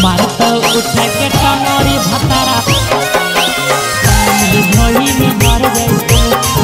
मारत उठा के टंगरी भतारा पानी ढोली में भर जाइतो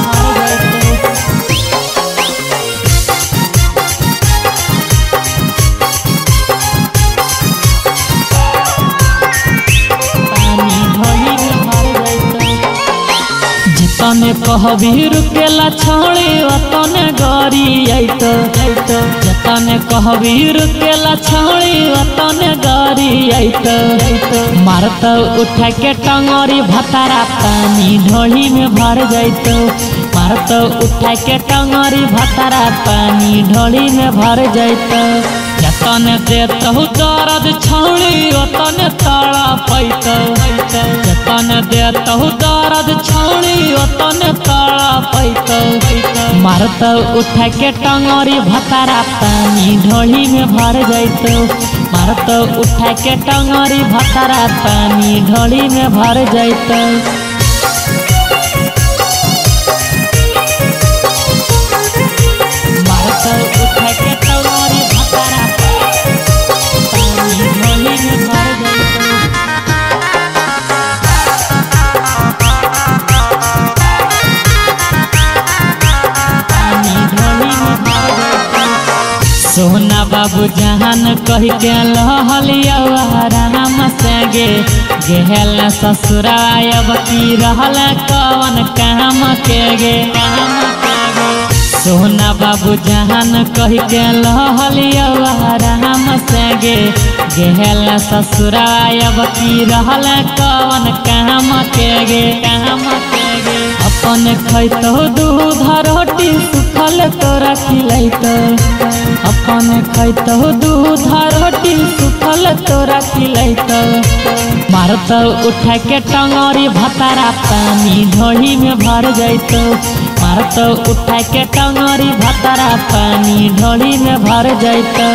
तने कहबी रुकेला छौड़ी तने गरी आइतो जतने कहबी रुकेला छौड़ी तने गरी आइतो मारत उठा के टंगरी भतारा पानी ढोली में भर जाइतो मारत उठा के टंगरी भतारा पानी ढोली में भर जाइतो जतने देतहु दर्द छौड़ी तने तड़ा पैतो जतने देतहु दर्द छौड़ी तने तड़ा पैतो मारत उठा के टंगरी भतारा पानी ढोली में भर जाइतो मारत उठा के टंगरी भतारा पानी ढोली में भर जाइतो सोना बाबू जहान कह के लहलिया राम संगे गेहल ससुरायब की रहल कवन काम के गे सोना बाबू जहान कह के लहलिया राम संगे गेहल ससुरायब की रहल कवन काम के गे अपन खैतो दूध रोटी सुखल तोरा खिलैतो अपन खैतो दूध रोटी सुखल तोरा खिलैतो मारत उठा के टंगरी भतारा पानी ढोली में भर जाइतो मारत उठा के टंगरी भतारा पानी ढोली में भर जाइतो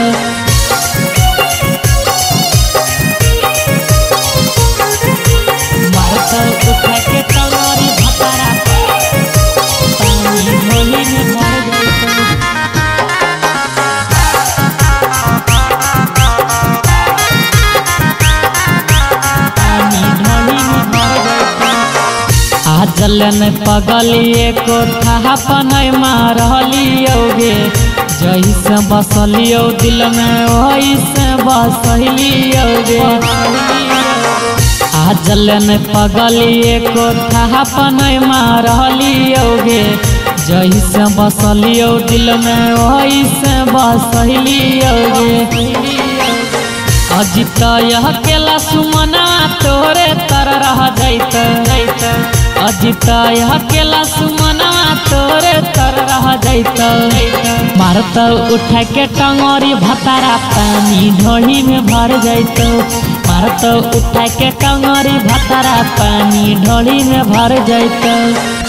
मारत उठा के टंगरी भतारा पानी ढोली में भर जाइतो जलन पगलिए कोठा पनय मारलियोगे जैसे बसलियो दिल में वैसे बसलियोगे आ जलन पगलिए कोठा पनय मारलियोगे जैसे बसलियो दिल में वैसे बसलियोगे अजित यह केला सुमना तोरे तर रह जाइत अजित यह केला सुमना तोरे तर रह जाइत मारत उठा के टंगरी भतारा पानी ढोली में भर जाइत मारत उठा के टंगरी भतारा पानी ढोली में भर जाइत।